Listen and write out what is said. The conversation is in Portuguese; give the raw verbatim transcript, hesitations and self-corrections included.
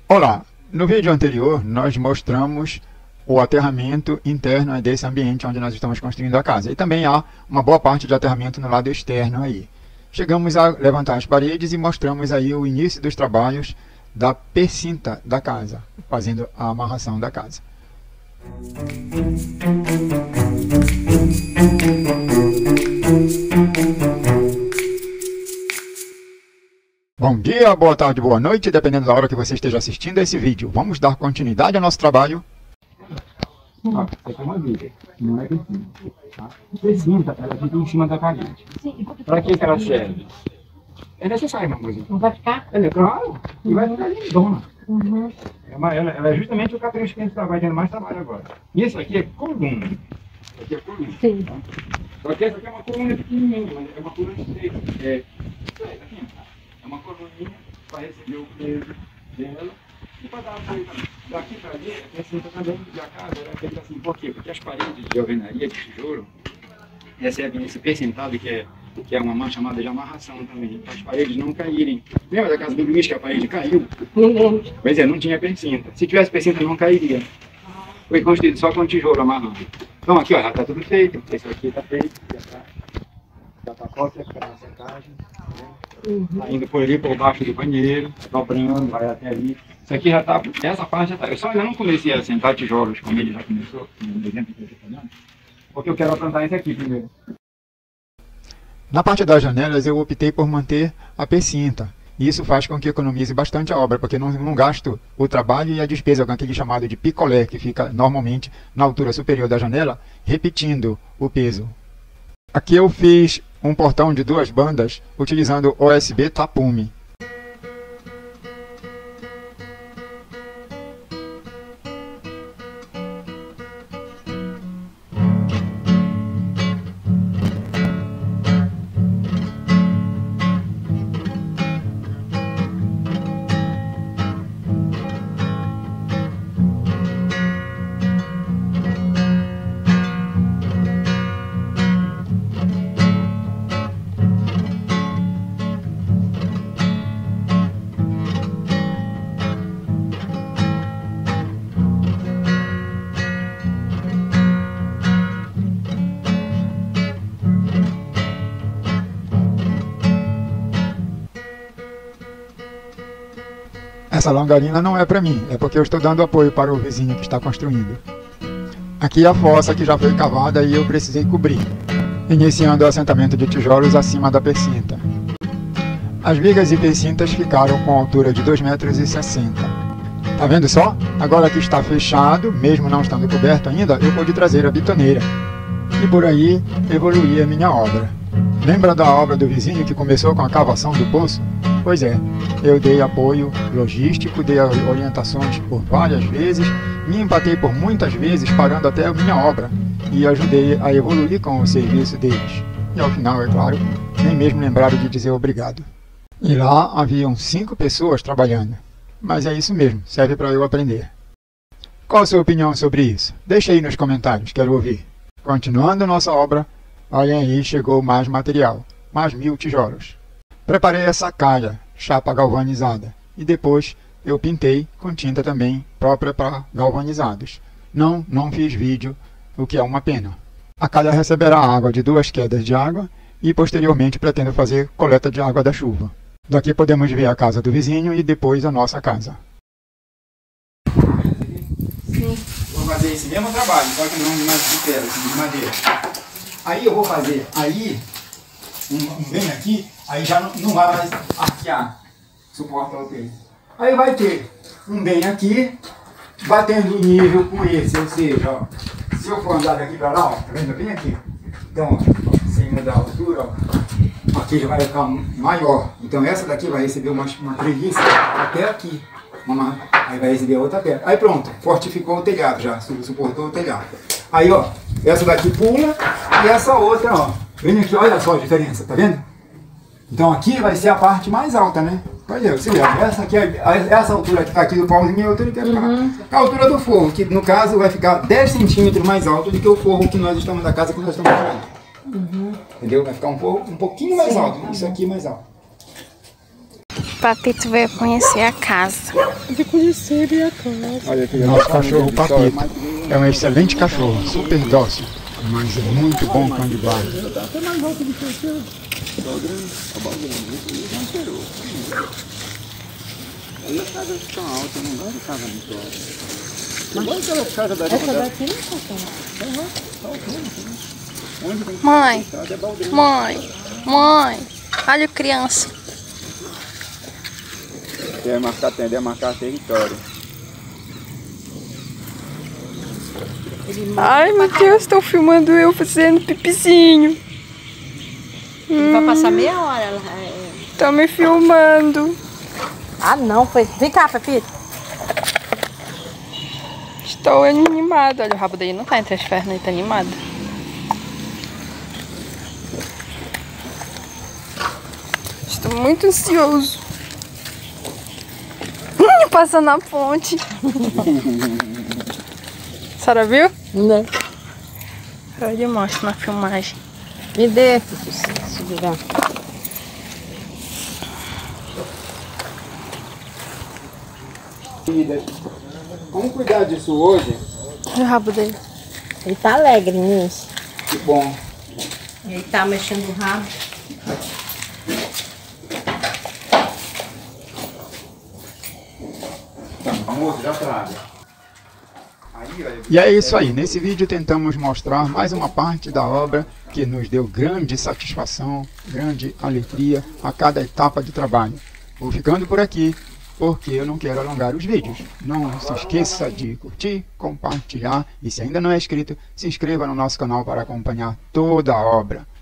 Olá, no vídeo anterior nós mostramos o aterramento interno desse ambiente onde nós estamos construindo a casa. E também há uma boa parte de aterramento no lado externo aí. Chegamos a levantar as paredes e mostramos aí o início dos trabalhos da persinta da casa, fazendo a amarração da casa. Bom dia, boa tarde, boa noite, dependendo da hora que você esteja assistindo a esse vídeo. Vamos dar continuidade ao nosso trabalho. Ó, essa aqui é uma viga, não é persinta. Tá? Persinta, ela fica em cima da parede. Para que que ela serve? É necessário, meu amorzinho. Não vai ficar? É claro, e vai ficar lindona. Uhum. É uma, ela, ela é justamente o capricho que a gente está fazendo mais trabalho agora. E esse aqui é coluna. Esse aqui é coluna. Sim. Tá? Só que essa aqui é uma coluna pequenininha, mas é uma coluna estreita. É, é uma coluninha para receber o peso dela e para dar apoio também. Daqui para ali, a persinta também da casa era feita assim. Por quê? Porque as paredes de alvenaria, de tijolo, recebem esse percentado que é, que é uma mão chamada de amarração também, para as paredes não caírem. Lembra da casa do Luiz que a parede caiu? Não lembro. Pois é, não tinha persinta. Se tivesse persinta não cairia. Foi construído só com tijolo amarrando. Então aqui ó, já está tudo feito. Esse aqui está feito, já está já tá cópia para a secagem. Uhum. Tá indo por ali por baixo do banheiro, dobrando, vai até ali. Isso aqui já está, essa parte já está. Eu só ainda não comecei a sentar tijolos como ele já começou, no exemplo que eu estou fazendo, porque eu quero plantar esse aqui primeiro. Na parte das janelas eu optei por manter a persinta. E isso faz com que economize bastante a obra, porque não, não gasto o trabalho e a despesa com aquele chamado de picolé, que fica normalmente na altura superior da janela, repetindo o peso. Aqui eu fiz um portão de duas bandas utilizando O S B tapume. Essa longarina não é para mim, é porque eu estou dando apoio para o vizinho que está construindo. Aqui a fossa que já foi cavada e eu precisei cobrir, iniciando o assentamento de tijolos acima da persinta. As vigas e persintas ficaram com altura de dois metros e sessenta. Tá vendo só? Agora que está fechado, mesmo não estando coberto ainda, eu pude trazer a bitoneira. E por aí evoluir a minha obra. Lembra da obra do vizinho que começou com a cavação do poço? Pois é, eu dei apoio logístico, dei orientações por várias vezes, me empatei por muitas vezes parando até a minha obra e ajudei a evoluir com o serviço deles. E ao final, é claro, nem mesmo lembraram de dizer obrigado. E lá haviam cinco pessoas trabalhando. Mas é isso mesmo, serve para eu aprender. Qual a sua opinião sobre isso? Deixe aí nos comentários, quero ouvir. Continuando nossa obra, olhem aí, chegou mais material, mais mil tijolos. Preparei essa calha, chapa galvanizada, e depois eu pintei com tinta também própria para galvanizados. Não, não fiz vídeo, o que é uma pena. A calha receberá água de duas quedas de água e posteriormente pretendo fazer coleta de água da chuva. Daqui podemos ver a casa do vizinho e depois a nossa casa. Sim. Vou fazer esse mesmo trabalho, só que não de pedra, de madeira. Aí eu vou fazer aí, um, um bem aqui, aí já não, não vai mais arquear, suporta o peso. Aí vai ter um bem aqui, batendo nível com esse, ou seja, ó, se eu for andar daqui para lá, ó, tá vendo bem aqui? Então, ó, sem mudar a altura, ó, aqui já vai ficar maior. Então essa daqui vai receber uma, uma preguiça até aqui. Uma, aí vai receber a outra pedra. Aí pronto, fortificou o telhado já, suportou o telhado. Aí ó, essa daqui pula e essa outra, ó. Vem aqui, olha só a diferença, tá vendo? Então aqui vai ser a parte mais alta, né? Olha, você vê, essa aqui, essa altura que está aqui do pauzinho é a altura que vai ficar. Uhum. A altura do forro, que no caso vai ficar dez centímetros mais alto do que o forro que nós estamos da casa que nós estamos fazendo. Uhum. Entendeu? Vai ficar um, forro, um pouquinho mais Sim. alto, isso aqui mais alto. Patito veio conhecer a casa. De conhecer a casa. Olha aqui, nosso cachorro Patito é um excelente cachorro, super dócil, mas é muito bom cão de guarda. Aí as casas estão altas, não vai de casa muito alta. Não vai aquela casa da Essa daqui não tá. Mãe, mãe, mãe, olha a criança. Quer marcar, tender a marcar território. Ai, meu Deus, estão filmando eu fazendo pipizinho. Hum. Vai passar meia hora. Ela... Estão me filmando. Ah, não, foi. Vem cá, Pepito. Estou animado. Olha, o rabo dele não tá entre as pernas, ele tá animado. Estou muito ansioso. Passando na ponte. A senhora viu? Não. Eu lhe mostro na filmagem. Me dê, segurar. Vamos cuidar disso hoje? Olha o rabo dele. Ele tá alegre nisso. Que bom. Ele tá mexendo o rabo. Amor, já traga. E é isso aí, nesse vídeo tentamos mostrar mais uma parte da obra que nos deu grande satisfação, grande alegria a cada etapa de trabalho. Vou ficando por aqui, porque eu não quero alongar os vídeos. Não se esqueça de curtir, compartilhar e se ainda não é inscrito, se inscreva no nosso canal para acompanhar toda a obra.